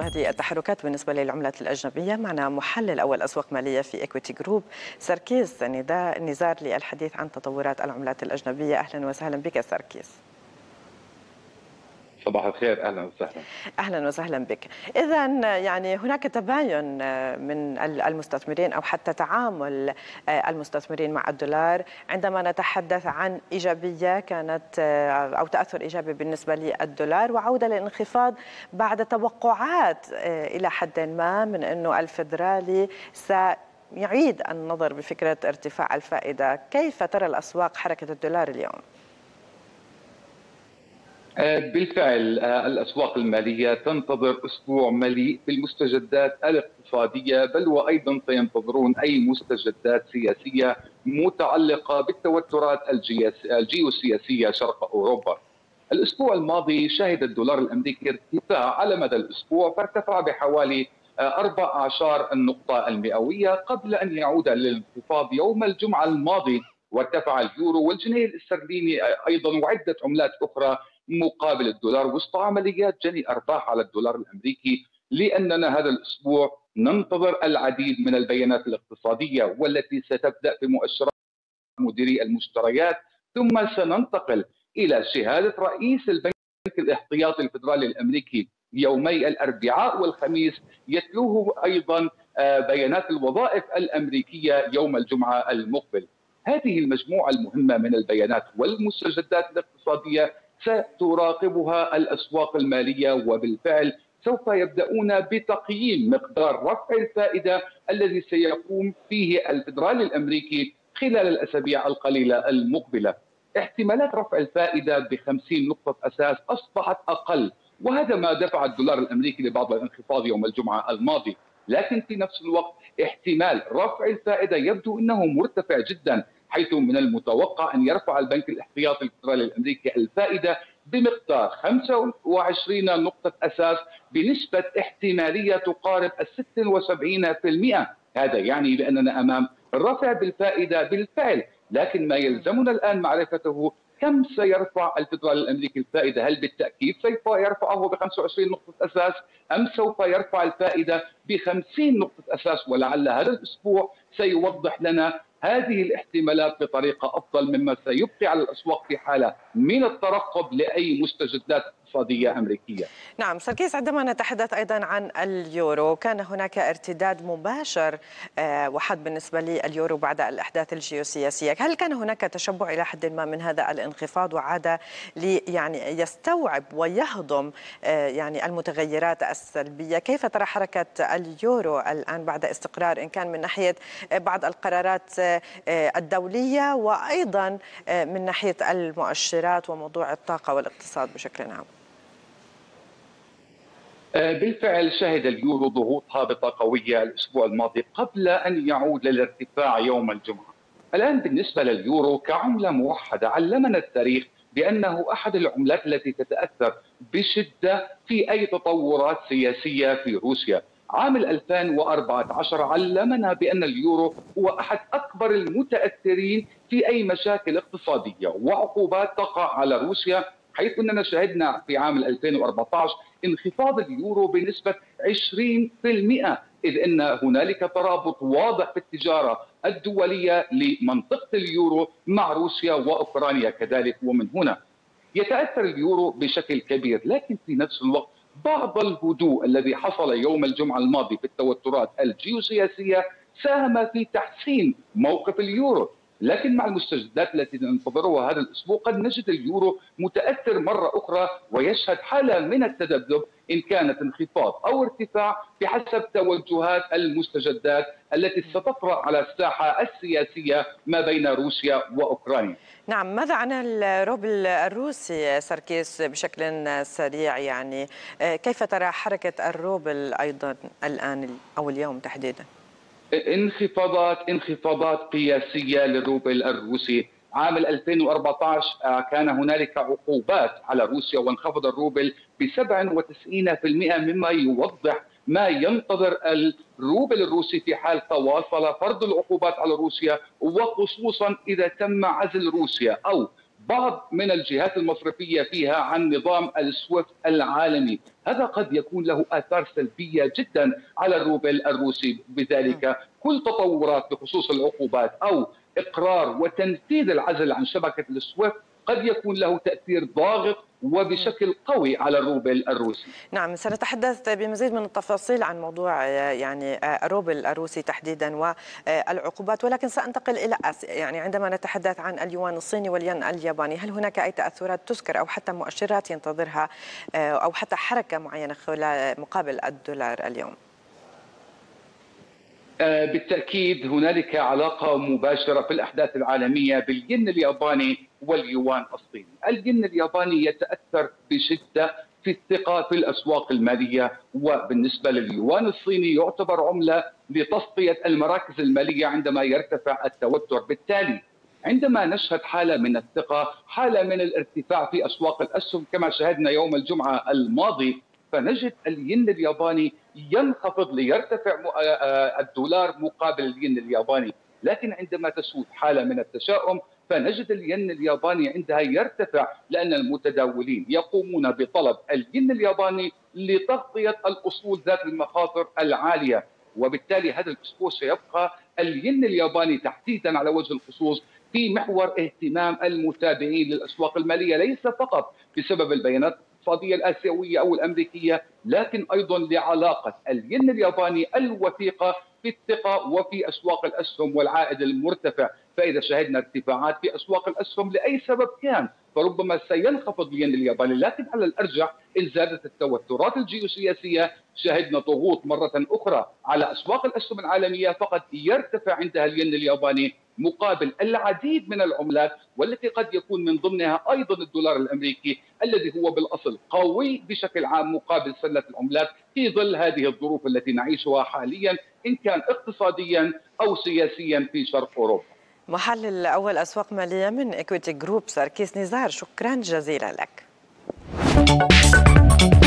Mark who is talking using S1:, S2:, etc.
S1: هذه التحركات بالنسبة للعملات الأجنبية. معنا محلل أول أسواق مالية في إكويتي جروب سركيس نزار للحديث عن تطورات العملات الأجنبية. أهلا وسهلا بك سركيس.
S2: صباح الخير، اهلا وسهلا.
S1: اهلا وسهلا بك. اذا يعني هناك تباين من المستثمرين او حتى تعامل المستثمرين مع الدولار عندما نتحدث عن ايجابيه كانت او تاثر ايجابي بالنسبه للدولار وعوده للانخفاض بعد توقعات الى حد ما من انه الفدرالي سيعيد النظر بفكره ارتفاع الفائده. كيف ترى الاسواق حركه الدولار اليوم؟
S2: بالفعل الأسواق المالية تنتظر أسبوع مليء بالمستجدات الاقتصادية، بل وأيضا سينتظرون أي مستجدات سياسية متعلقة بالتوترات الجيوسياسية شرق أوروبا. الأسبوع الماضي شهد الدولار الأمريكي ارتفاع على مدى الأسبوع، فارتفع بحوالي 14 النقطة المئوية قبل أن يعود للانخفاض يوم الجمعة الماضي، وارتفع اليورو والجنيه الاسترليني أيضا وعدة عملات أخرى مقابل الدولار وسط عمليات جني أرباح على الدولار الأمريكي، لأننا هذا الأسبوع ننتظر العديد من البيانات الاقتصادية والتي ستبدأ بمؤشرات مديري المشتريات، ثم سننتقل إلى شهادة رئيس البنك الاحتياطي الفدرالي الأمريكي يومي الأربعاء والخميس، يتلوه أيضا بيانات الوظائف الأمريكية يوم الجمعة المقبل. هذه المجموعة المهمة من البيانات والمستجدات الاقتصادية ستراقبها الأسواق المالية، وبالفعل سوف يبدأون بتقييم مقدار رفع الفائدة الذي سيقوم فيه الفدرالي الأمريكي خلال الأسابيع القليلة المقبلة. احتمالات رفع الفائدة ب50 نقطة أساس أصبحت أقل، وهذا ما دفع الدولار الأمريكي لبعض الانخفاض يوم الجمعة الماضي، لكن في نفس الوقت احتمال رفع الفائدة يبدو أنه مرتفع جدا، حيث من المتوقع أن يرفع البنك الاحتياطي الفدرالي الأمريكي الفائدة بمقدار 25 نقطة أساس بنسبة احتمالية تقارب 76%. هذا يعني بأننا أمام الرفع بالفائدة بالفعل، لكن ما يلزمنا الآن معرفته كم سيرفع الفدرالي الأمريكي الفائدة؟ هل بالتأكيد سوف يرفعه ب 25 نقطة أساس أم سوف يرفع الفائدة ب50 نقطة أساس؟ ولعل هذا الأسبوع سيوضح لنا هذه الاحتمالات بطريقة أفضل، مما سيبقي على الأسواق في حالة من الترقب لأي مستجدات اقتصادية أمريكية.
S1: نعم سركيس، عندما نتحدث أيضا عن اليورو كان هناك ارتداد مباشر وحد بالنسبة لليورو بعد الأحداث الجيوسياسية. هل كان هناك تشبع إلى حد ما من هذا الانخفاض وعاد يعني يستوعب ويهضم يعني المتغيرات السلبية؟ كيف ترى حركة اليورو الآن بعد استقرار إن كان من ناحية بعض القرارات الدولية وأيضا من ناحية المؤشرات وموضوع الطاقة والاقتصاد بشكل عام؟
S2: بالفعل شهد اليورو ضغوط هابطة قوية الأسبوع الماضي قبل أن يعود للارتفاع يوم الجمعة. الآن بالنسبة لليورو كعملة موحدة، علمنا التاريخ بأنه أحد العملات التي تتأثر بشدة في أي تطورات سياسية في روسيا. عام 2014 علمنا بأن اليورو هو أحد أكبر المتأثرين في أي مشاكل اقتصادية وعقوبات تقع على روسيا، حيث أننا شهدنا في عام 2014 انخفاض اليورو بنسبة 20%، إذ أن هنالك ترابط واضح في التجارة الدولية لمنطقة اليورو مع روسيا وأوكرانيا كذلك، ومن هنا يتأثر اليورو بشكل كبير. لكن في نفس الوقت بعض الهدوء الذي حصل يوم الجمعة الماضي في التوترات الجيوسياسية ساهم في تحسين موقف اليورو، لكن مع المستجدات التي ننتظرها هذا الأسبوع قد نجد اليورو متأثر مرة أخرى ويشهد حالة من التذبذب إن كانت انخفاض أو ارتفاع بحسب توجهات المستجدات التي ستطرأ على الساحة السياسية ما بين روسيا وأوكرانيا.
S1: نعم، ماذا عن الروبل الروسي سركيس بشكل سريع؟ يعني كيف ترى حركة الروبل أيضا الآن أو اليوم تحديدا؟
S2: انخفاضات قياسية للروبل الروسي. عام 2014 كان هنالك عقوبات على روسيا وانخفض الروبل ب 97%، مما يوضح ما ينتظر الروبل الروسي في حال تواصل فرض العقوبات على روسيا، وخصوصا إذا تم عزل روسيا أو بعض من الجهات المصرفية فيها عن نظام السويفت العالمي. هذا قد يكون له آثار سلبية جدا على الروبل الروسي. بذلك كل تطورات بخصوص العقوبات أو إقرار وتنفيذ العزل عن شبكة السويفت قد يكون له تأثير ضاغط وبشكل قوي على الروبل الروسي.
S1: نعم، سنتحدث بمزيد من التفاصيل عن موضوع الروبل الروسي تحديدا والعقوبات، ولكن سأنتقل إلى آسيا. يعني عندما نتحدث عن اليوان الصيني والين الياباني، هل هناك أي تأثيرات تذكر أو حتى مؤشرات ينتظرها أو حتى حركة معينة مقابل الدولار اليوم؟
S2: بالتأكيد هنالك علاقة مباشرة في الأحداث العالمية بالين الياباني واليوان الصيني. الين الياباني يتأثر بشدة في الثقة في الأسواق المالية، وبالنسبة لليوان الصيني يعتبر عملة لتصفية المراكز المالية عندما يرتفع التوتر. بالتالي عندما نشهد حالة من الثقة، حالة من الارتفاع في أسواق الأسهم كما شاهدنا يوم الجمعة الماضي، فنجد الين الياباني ينخفض ليرتفع الدولار مقابل الين الياباني. لكن عندما تسود حالة من التشاؤم فنجد الين الياباني عندها يرتفع، لأن المتداولين يقومون بطلب الين الياباني لتغطية الأصول ذات المخاطر العالية. وبالتالي هذا الأسبوع سيبقى الين الياباني تحديدا على وجه الخصوص في محور اهتمام المتابعين للأسواق المالية، ليس فقط بسبب البيانات الاقتصادية الآسيوية أو الأمريكية، لكن أيضا لعلاقة الين الياباني الوثيقة في الثقة وفي أسواق الأسهم والعائد المرتفع. فإذا شهدنا ارتفاعات في أسواق الأسهم لأي سبب كان فربما سينخفض الين الياباني، لكن على الأرجح إن زادت التوترات الجيوسياسية شهدنا ضغوط مرة أخرى على أسواق الأسهم العالمية، فقد يرتفع عندها الين الياباني مقابل العديد من العملات، والتي قد يكون من ضمنها أيضا الدولار الأمريكي الذي هو بالأصل قوي بشكل عام مقابل سلة العملات في ظل هذه الظروف التي نعيشها حاليا إن كان اقتصاديا أو سياسيا في شرق أوروبا.
S1: محلل أول أسواق مالية من إكويتي جروب سركيس نزار، شكرا جزيلا لك.